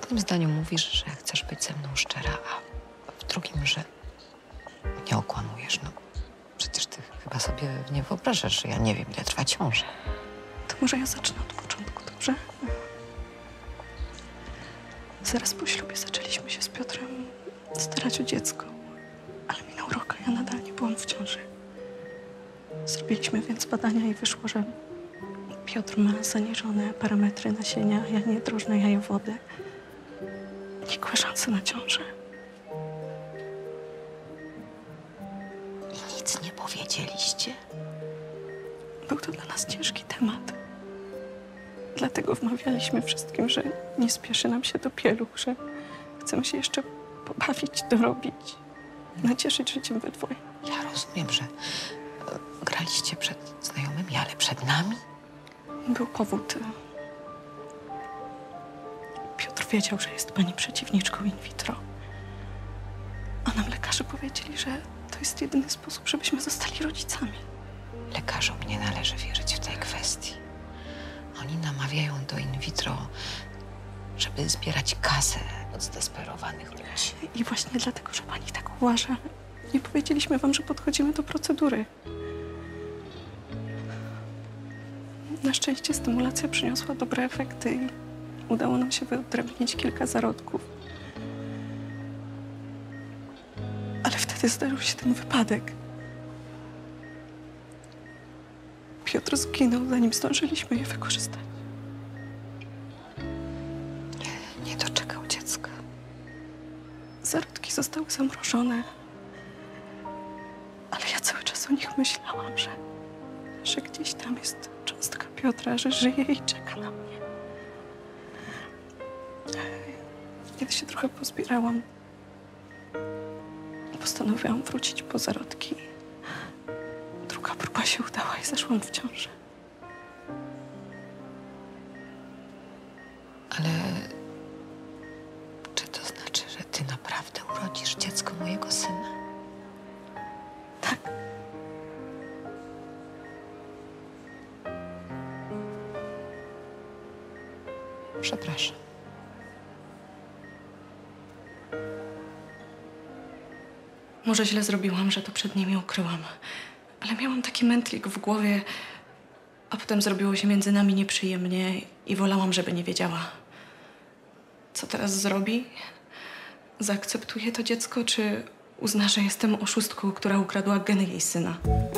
jednym zdaniu mówisz, że chcesz być ze mną szczera, a w drugim, że nie okłamujesz. No, przecież ty chyba sobie nie wyobrażasz, że ja nie wiem, ile trwa ciąża. To może ja zacznę od początku, dobrze? Zaraz po ślubie zaczęliśmy się z Piotrem starać o dziecko. Ale minął rok, a ja nadal nie byłam w ciąży. Zrobiliśmy więc badania i wyszło, że Piotr ma zaniżone parametry nasienia, niedrożne jajowody. Nikłe szanse na ciążę. I nic nie powiedzieliście? Był to dla nas ciężki temat. Dlatego wmawialiśmy wszystkim, że nie spieszy nam się do pieluch, że chcemy się jeszcze pobawić, dorobić, nacieszyć życiem we dwoje. Ja rozumiem, że graliście przed znajomymi, ale przed nami? Był powód. Piotr wiedział, że jest pani przeciwniczką in vitro. A nam lekarze powiedzieli, że to jest jedyny sposób, żebyśmy zostali rodzicami. Lekarzom nie należy wierzyć w tej kwestii. Oni namawiają do in vitro, żeby zbierać kasę od zdesperowanych ludzi. I właśnie dlatego, że pani tak uważa, nie powiedzieliśmy wam, że podchodzimy do procedury. Na szczęście stymulacja przyniosła dobre efekty i udało nam się wyodrębnić kilka zarodków. Ale wtedy zdarzył się ten wypadek. Piotr zginął, zanim zdążyliśmy je wykorzystać. Nie doczekał dziecka. Zarodki zostały zamrożone. Ale ja cały czas o nich myślałam, że gdzieś tam jest cząstka Piotra, że żyje i czeka na mnie. Kiedy się trochę pozbierałam, postanowiłam wrócić po zarodki. Druga próba się udała i zaszłam w ciążę. Ale czy to znaczy, że ty naprawdę urodzisz dziecko mojego syna? Tak. Przepraszam. Może źle zrobiłam, że to przed nimi ukryłam. Ale miałam taki mętlik w głowie, a potem zrobiło się między nami nieprzyjemnie i wolałam, żeby nie wiedziała. Co teraz zrobi? Zaakceptuje to dziecko, czy uzna, że jestem oszustką, która ukradła geny jej syna?